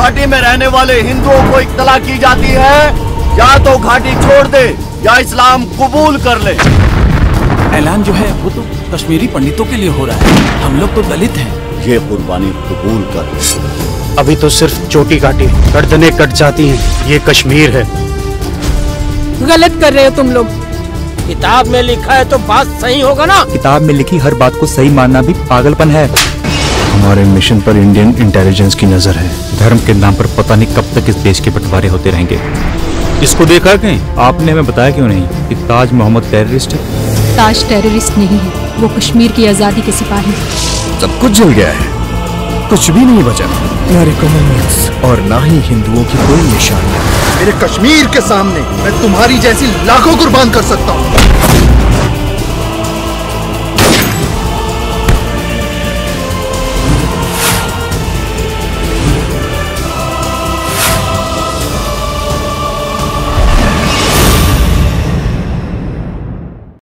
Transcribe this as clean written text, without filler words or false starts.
घाटी में रहने वाले हिंदुओं को इत्तला की जाती है या तो घाटी छोड़ दे या इस्लाम कबूल कर ले। ऐलान जो है वो तो कश्मीरी पंडितों के लिए हो रहा है, हम लोग तो दलित हैं। ये कुर्बानी कबूल कर। अभी तो सिर्फ चोटी काटी, गर्दनें कट जाती हैं। ये कश्मीर है। गलत कर रहे हो तुम लोग। किताब में लिखा है तो बात सही होगा ना। किताब में लिखी हर बात को सही मानना भी पागलपन है। हमारे मिशन पर इंडियन इंटेलिजेंस की नजर है। धर्म के नाम पर पता नहीं कब तक इस देश के बंटवारे होते रहेंगे। इसको देखा कहीं? आपने हमें बताया क्यों नहीं कि ताज मोहम्मद टेररिस्ट है? ताज टेररिस्ट नहीं है, वो कश्मीर की आजादी के सिपाही। सब कुछ जल गया है, कुछ भी नहीं बचा। ना रिकॉर्ड्स और ना ही हिंदुओं की कोई निशानियां। मेरे कश्मीर के सामने मैं तुम्हारी जैसी लाखों कुर्बान कर सकता हूँ।